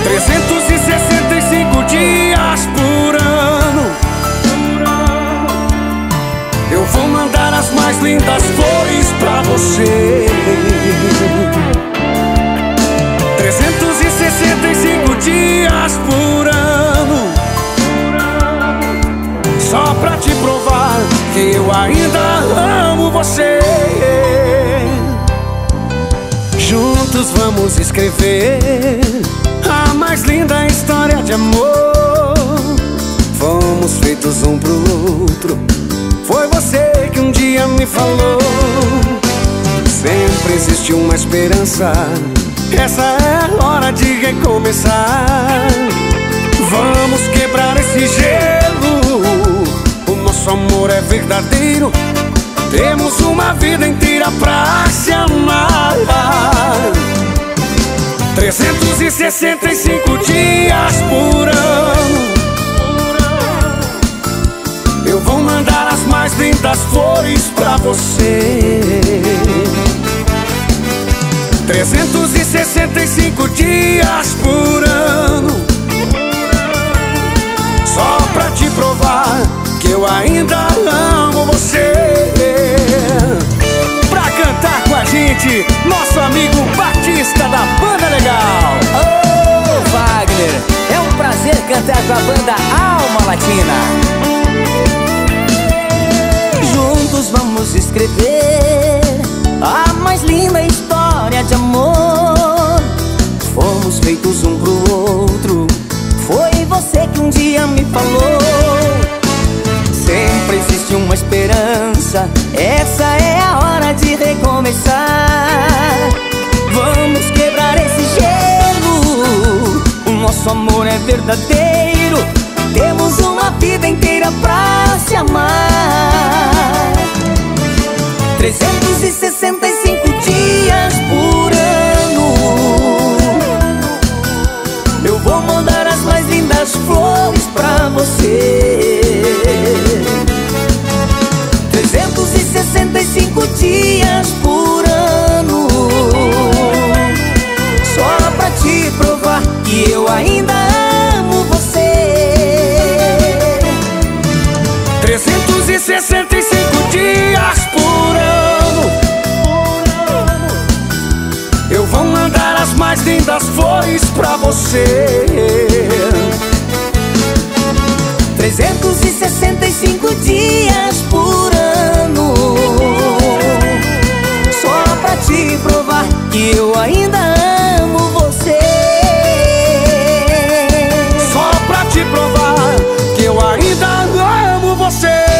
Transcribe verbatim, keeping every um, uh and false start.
trezentos e sessenta e cinco dias por ano, eu vou mandar as mais lindas flores pra você. trezentos e sessenta e cinco dias por ano, só pra te provar que eu ainda amo você. Juntos vamos escrever a mais linda história de amor. Fomos feitos um pro outro, foi você que um dia me falou. Sempre existe uma esperança, essa é a hora de recomeçar. Vamos quebrar esse gelo, o nosso amor é verdadeiro. Temos uma vida inteira pra se amar. trezentos e sessenta e cinco dias por ano, eu vou mandar as mais lindas flores pra você. trezentos e sessenta e cinco dias por ano, só pra te provar que eu ainda amo você. Pra cantar com a gente, nosso amigo Batista da Banda Legal. Ô Wagner, é um prazer cantar com a banda Alma Latina. Juntos vamos escrever a mais linda história de amor. Fomos feitos um pro outro, foi você que um dia me falou. Sempre existe uma esperança, essa é a hora de recomeçar. Vamos quebrar esse gelo, o nosso amor é verdadeiro. Temos uma vida inteira pra se amar. trezentos e sessenta e cinco dias por ano, eu vou mandar as mais lindas flores pra você. trezentos e sessenta e cinco dias por ano, só pra te provar que eu ainda amo você. trezentos e sessenta e cinco dias por ano, eu vou mandar as mais lindas flores pra você. trezentos e sessenta e cinco dias por ano, só pra te provar que eu ainda amo você. Só pra te provar que eu ainda amo você.